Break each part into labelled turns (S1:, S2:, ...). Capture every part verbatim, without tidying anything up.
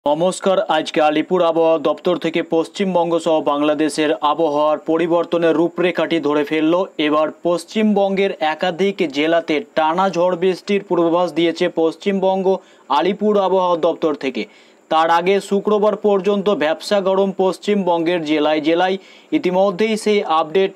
S1: নমস্কার। আজকে আলিপুর আবহাওয়া দপ্তর থেকে পশ্চিমবঙ্গ সহ বাংলাদেশের আবহাওয়ার পরিবর্তনের রূপরেখাটি ধরে ফেলল। এবার পশ্চিমবঙ্গের একাধিক জেলাতে টানা ঝড় বৃষ্টির পূর্বাভাস দিয়েছে পশ্চিমবঙ্গ আলিপুর আবহাওয়া দপ্তর থেকে। তার আগে শুক্রবার পর্যন্ত ভ্যাপসা গরম পশ্চিমবঙ্গের জেলায় জেলায় ইতিমধ্যেই সেই আপডেট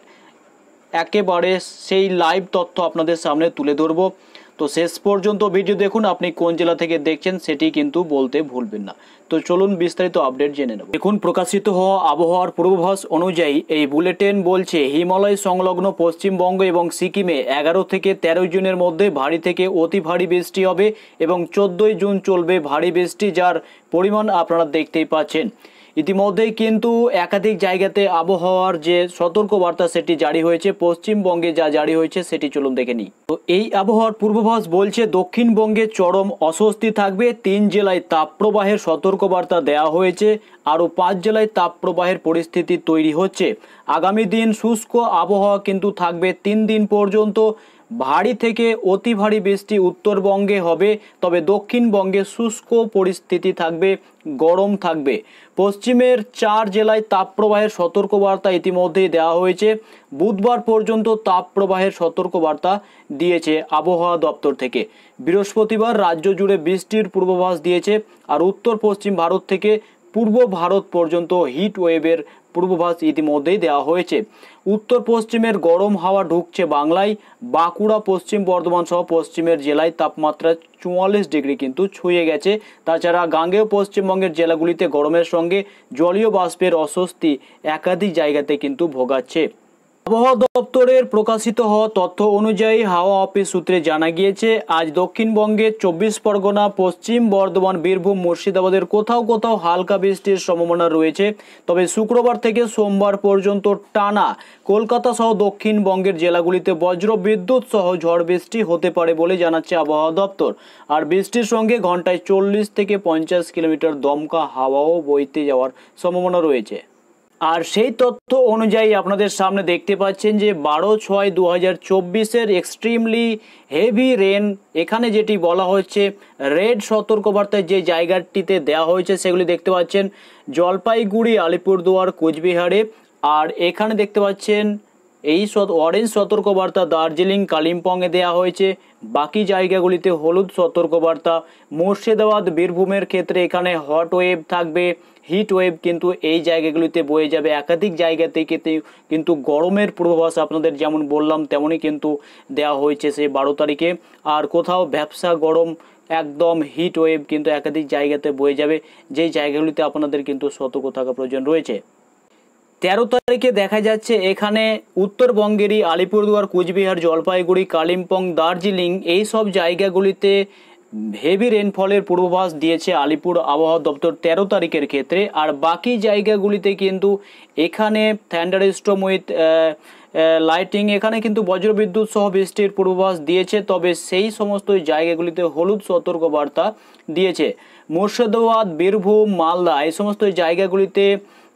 S1: একেবারে সেই লাইভ তথ্য আপনাদের সামনে তুলে ধরব। তো শেষ পর্যন্ত ভিডিও দেখুন। আপনি কোন জেলা থেকে দেখছেন সেটি কিন্তু বলতে ভুলবেন না। তো চলুন বিস্তারিত আপডেট জেনে নেব। দেখুন, প্রকাশিত হওয়া আবহাওয়ার পূর্বাভাস অনুযায়ী এই বুলেটিন বলছে হিমালয় সংলগ্ন পশ্চিমবঙ্গ এবং সিকিমে এগারো থেকে তেরো জুনের মধ্যে ভারী থেকে অতি ভারী বৃষ্টি হবে এবং চোদ্দোই জুন চলবে ভারী বৃষ্টি, যার পরিমাণ আপনারা দেখতেই পাচ্ছেন। ইতিমধ্যেই কিন্তু একাধিক জায়গাতে আবহাওয়ার যে সতর্কবার্তা সেটি জারি হয়েছে। পশ্চিমবঙ্গে যা জারি হয়েছে সেটি চলুন দেখে নিই। তো এই আবহাওয়ার পূর্বাভাস বলছে দক্ষিণবঙ্গে চরম অস্বস্তি থাকবে। তিন জেলায় তাপপ্রবাহের সতর্কবার্তা দেওয়া হয়েছে। আরও পাঁচ জেলায় তাপপ্রবাহের পরিস্থিতি তৈরি হচ্ছে। আগামী দিন শুষ্ক আবহাওয়া কিন্তু থাকবে তিন দিন পর্যন্ত। ভারী থেকে অতি ভারী বৃষ্টি উত্তরবঙ্গে হবে, তবে দক্ষিণবঙ্গে শুষ্ক পরিস্থিতি থাকবে, গরম থাকবে। পশ্চিমের চার জেলায় তাপপ্রবাহের সতর্কবার্তা ইতিমধ্যেই দেওয়া হয়েছে। বুধবার পর্যন্ত তাপপ্রবাহের সতর্কবার্তা দিয়েছে আবহাওয়া দপ্তর থেকে। বৃহস্পতিবার রাজ্য জুড়ে বৃষ্টির পূর্বাভাস দিয়েছে। আর উত্তর পশ্চিম ভারত থেকে পূর্ব ভারত পর্যন্ত হিট ওয়েভের পূর্বাভাস ইতিমধ্যেই দেওয়া হয়েছে। উত্তর পশ্চিমের গরম হাওয়া ঢুকছে বাংলায়। বাঁকুড়া, পশ্চিম বর্ধমান সহ পশ্চিমের জেলায় তাপমাত্রা চুয়াল্লিশ ডিগ্রি কিন্তু ছুঁয়ে গেছে। তাছাড়া গাঙ্গেয় পশ্চিমবঙ্গের জেলাগুলিতে গরমের সঙ্গে জলীয় বাষ্পের অস্বস্তি একাধিক জায়গাতে কিন্তু ভোগাচ্ছে। আবহাওয়া দপ্তরের প্রকাশিত হওয়া তথ্য অনুযায়ী হাওয়া অফিস সূত্রে জানা গিয়েছে আজ দক্ষিণবঙ্গের চব্বিশ পরগনা, পশ্চিম বর্ধমান, বীরভূম, মুর্শিদাবাদের কোথাও কোথাও হালকা বৃষ্টির সম্ভাবনা রয়েছে। তবে শুক্রবার থেকে সোমবার পর্যন্ত টানা কলকাতা সহ দক্ষিণবঙ্গের জেলাগুলিতে বজ্র বিদ্যুৎ সহ ঝড় বৃষ্টি হতে পারে বলে জানাচ্ছে আবহাওয়া দপ্তর। আর বৃষ্টির সঙ্গে ঘন্টায় চল্লিশ থেকে পঞ্চাশ কিলোমিটার দমকা হাওয়াও বইতে যাওয়ার সম্ভাবনা রয়েছে। আর সেই তথ্য অনুযায়ী আপনাদের সামনে দেখতে পাচ্ছেন যে বারো ছয় দু হাজার চব্বিশের এক্সট্রিমলি হেভি রেন, এখানে যেটি বলা হচ্ছে রেড সতর্কবার্তায় যে জায়গাটিতে দেওয়া হয়েছে সেগুলি দেখতে পাচ্ছেন জলপাইগুড়ি, আলিপুরদুয়ার, কোচবিহারে। আর এখানে দেখতে পাচ্ছেন এই অরেঞ্জ সতর্কবার্তা দার্জিলিং, কালিম্পংয়ে দেওয়া হয়েছে। বাকি জায়গাগুলিতে হলুদ সতর্কবার্তা। মুর্শিদাবাদ, বীরভূমের ক্ষেত্রে এখানে হট ওয়েভ থাকবে, হিট ওয়েভ কিন্তু এই জায়গাগুলিতে বয়ে যাবে। একাধিক জায়গা থেকে কিন্তু গরমের পূর্বাভাস আপনাদের যেমন বললাম তেমনই কিন্তু দেওয়া হয়েছে সেই বারো তারিখে। আর কোথাও ভ্যাপসা গরম একদম হিট ওয়েভ কিন্তু একাধিক জায়গাতে বয়ে যাবে, যেই জায়গাগুলিতে আপনাদের কিন্তু সতর্ক থাকা প্রয়োজন রয়েছে। তেরো তারিখে দেখা যাচ্ছে এখানে উত্তরবঙ্গেরই আলিপুরদুয়ার, কোচবিহার, জলপাইগুড়ি, কালিম্পং, দার্জিলিং এই সব জায়গাগুলিতে হেভি রেনফলের পূর্বাভাস দিয়েছে আলিপুর আবহাওয়া দপ্তর তেরো তারিখের ক্ষেত্রে। আর বাকি জায়গাগুলিতে কিন্তু এখানে থান্ডারস্টর্ম উইথ লাইটিং, এখানে কিন্তু বজ্রবিদ্যুৎ সহ বৃষ্টির পূর্বাভাস দিয়েছে। তবে সেই সমস্ত জায়গাগুলিতে হলুদ সতর্কবার্তা দিয়েছে। মুর্শিদাবাদ, বীরভূম, মালদা এই সমস্ত জায়গাগুলিতে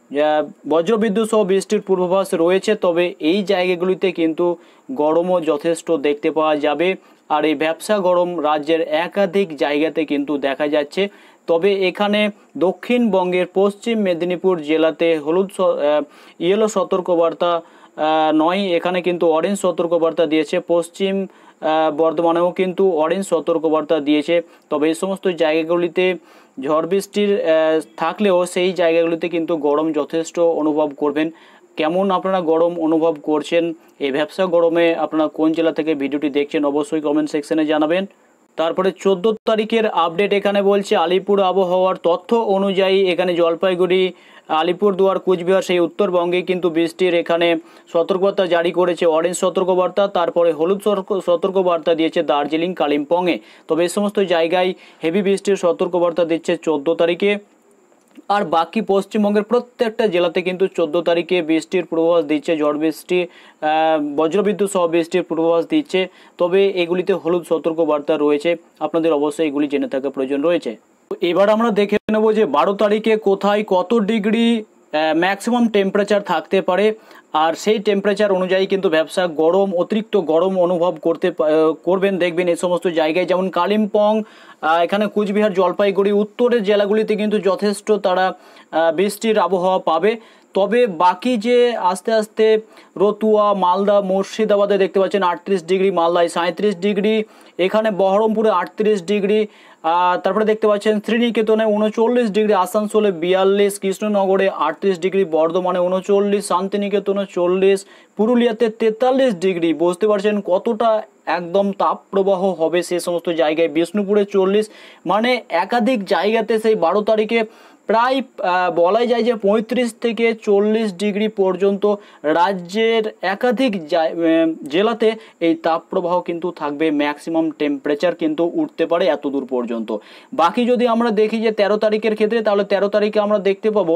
S1: বজ্রবিদ্যুৎ সহ বৃষ্টির পূর্বাভাস রয়েছে। তবে এই জায়গাগুলিতে কিন্তু গরমও যথেষ্ট দেখতে পাওয়া যাবে। আর এই ভ্যাপসা গরম রাজ্যের একাধিক জায়গাতে কিন্তু দেখা যাচ্ছে। তবে এখানে দক্ষিণবঙ্গের পশ্চিম মেদিনীপুর জেলাতে হলুদ ইয়েলো সতর্কবার্তা নয়, এখানে কিন্তু অরেঞ্জ সতর্কবার্তা দিয়েছে। পশ্চিম বর্ধমানেও কিন্তু অরেঞ্জ সতর্কবার্তা দিয়েছে। তবে এই সমস্ত জায়গাগুলিতে ঝড় বৃষ্টির থাকলেও সেই জায়গাগুলিতে কিন্তু গরম যথেষ্ট অনুভব করবেন। কেমন আপনারা গরম অনুভব করছেন, এই ভ্যাপসা গরমে আপনারা কোন জেলা থেকে ভিডিওটি দেখছেন অবশ্যই কমেন্ট সেকশনে জানাবেন। তারপরে চোদ্দো তারিখের আপডেট এখানে বলছে আলিপুর আবহাওয়ার তথ্য অনুযায়ী এখানে জলপাইগুড়ি, আলিপুরদুয়ার, কোচবিহার সেই উত্তরবঙ্গে কিন্তু বৃষ্টির এখানে সতর্কবার্তা জারি করেছে, অরেঞ্জ সতর্কবার্তা। তারপরে হলুদ সতর্কবার্তা দিয়েছে দার্জিলিং, কালিম্পংয়ে। তবে এই সমস্ত জায়গায় হেভি বৃষ্টির সতর্কবার্তা দিচ্ছে চোদ্দো তারিখে। আর বাকি পশ্চিমবঙ্গের প্রত্যেকটা জেলাতে কিন্তু চোদ্দো তারিখে বৃষ্টির পূর্বাভাস দিচ্ছে, ঝড় বৃষ্টি, বজ্রবিদ্যুৎ সহ বৃষ্টির পূর্বাভাস দিচ্ছে। তবে এগুলিতে হলুদ সতর্কবার্তা রয়েছে, আপনাদের অবশ্যই এগুলি জেনে থাকা প্রয়োজন রয়েছে। এবার আমরা দেখে নেব যে বারো তারিখে কোথায় কত ডিগ্রি ম্যাক্সিমাম টেম্পারেচার থাকতে পারে। আর সেই টেম্পারেচার অনুযায়ী কিন্তু ব্যবসা গরম, অতিরিক্ত গরম অনুভব করতে করবেন দেখবেন এই সমস্ত জায়গায়, যেমন কালিম্পং, এখানে কুচবিহার, জলপাইগুড়ি, উত্তরের জেলাগুলিতে কিন্তু যথেষ্ট তারা বৃষ্টির আবহাওয়া পাবে। তবে বাকি যে আস্তে আস্তে রতুয়া, মালদা, মুর্শিদাবাদে দেখতে পাচ্ছেন আটত্রিশ ডিগ্রি, মালদায় সাঁত্রিশ ডিগ্রি, এখানে বহরমপুরে আটত্রিশ ডিগ্রি, তারপরে দেখতে পাচ্ছেন শ্রীনিকেতনে উনচল্লিশ ডিগ্রি, আসানসোলে বিয়াল্লিশ, কৃষ্ণনগরে আটত্রিশ ডিগ্রি, বর্ধমানে উনচল্লিশ, শান্তিনিকেতনে চল্লিশ, পুরুলিয়াতে তেতাল্লিশ ডিগ্রি। বুঝতে পারছেন কতটা একদম তাপপ্রবাহ হবে সে সমস্ত জায়গায়। বিষ্ণুপুরে চল্লিশ, মানে একাধিক জায়গাতে সেই বারো তারিখে প্রায় বলাই যায় যে পঁয়ত্রিশ থেকে চল্লিশ ডিগ্রি পর্যন্ত রাজ্যের একাধিক জেলাতে এই তাপপ্রবাহ কিন্তু থাকবে। ম্যাক্সিমাম টেম্পারেচার কিন্তু উঠতে পারে এত দূর পর্যন্ত। বাকি যদি আমরা দেখি যে তেরো তারিখের ক্ষেত্রে, তাহলে তেরো তারিখে আমরা দেখতে পাবো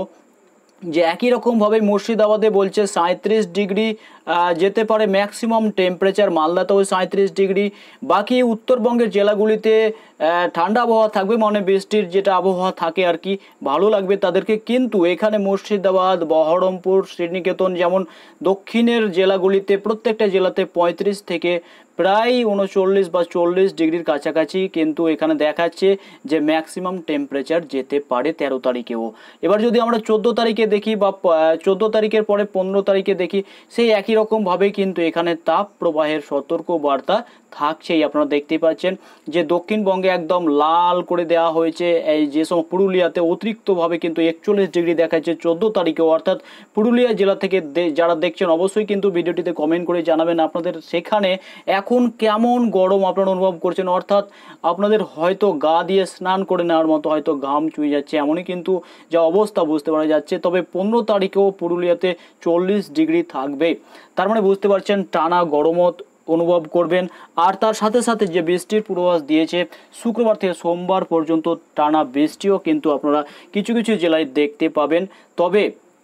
S1: যে একই রকমভাবে মুর্শিদাবাদে বলছে সাঁত্রিশ ডিগ্রি যেতে পারে ম্যাক্সিমাম টেম্পারেচার, মালদাতেও সাঁত্রিশ ডিগ্রি। বাকি উত্তরবঙ্গের জেলাগুলিতে ঠান্ডা আবহাওয়া থাকবে, মানে বৃষ্টির যেটা আবহাওয়া থাকে আর কি, ভালো লাগবে তাদেরকে। কিন্তু এখানে মুর্শিদাবাদ, বহরমপুর, শ্রীনিকেতন, যেমন দক্ষিণের জেলাগুলিতে প্রত্যেকটা জেলাতে পঁয়ত্রিশ থেকে প্রায় উনচল্লিশ বা চল্লিশ ডিগ্রির কাছাকাছি কিন্তু এখানে দেখাচ্ছে যে ম্যাক্সিমাম টেম্পারেচার যেতে পারে তেরো তারিখেও। এবার যদি আমরা চোদ্দো তারিখে দেখি বা চোদ্দো তারিখের পরে পনেরো তারিখে দেখি, সেই একই রকমভাবে কিন্তু এখানে তাপ প্রবাহের সতর্ক বার্তা থাকছেই। আপনারা দেখতেই পাচ্ছেন যে দক্ষিণবঙ্গে একদম লাল করে দেওয়া হয়েছে। এই যে সময় পুরুলিয়াতে অতিরিক্তভাবে কিন্তু একচল্লিশ ডিগ্রি দেখাচ্ছে চোদ্দো তারিখেও। অর্থাৎ পুরুলিয়া জেলা থেকে যারা দেখছেন অবশ্যই কিন্তু ভিডিওটিতে কমেন্ট করে জানাবেন আপনাদের সেখানে এখন কেমন গরম আপনারা অনুভব করছেন। অর্থাৎ আপনাদের হয়তো গা দিয়ে স্নান করে নেওয়ার মতো হয়তো ঘাম চুয়ে যাচ্ছে, এমনই কিন্তু যা অবস্থা বুঝতে পারা যাচ্ছে। তবে পনেরো তারিখেও পুরুলিয়াতে চল্লিশ ডিগ্রি থাকবে, তার মানে বুঝতে পারছেন টানা গরমও অনুভব করবেন। আর তার সাথে সাথে যে বৃষ্টির পূর্বাভাস দিয়েছে শুক্রবার থেকে সোমবার পর্যন্ত টানা বৃষ্টিও কিন্তু আপনারা কিছু কিছু জেলায় দেখতে পাবেন। তবে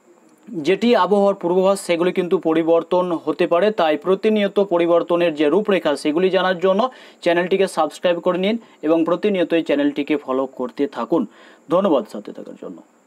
S1: যেটি আবহাওয়ার পূর্বাভাস সেগুলি কিন্তু পরিবর্তন হতে পারে, তাই প্রতিনিয়ত পরিবর্তনের যে রূপরেখা সেগুলি জানার জন্য চ্যানেলটিকে সাবস্ক্রাইব করে নিন এবং প্রতিনিয়ত এই চ্যানেলটিকে ফলো করতে থাকুন। ধন্যবাদ সাথে থাকার জন্য।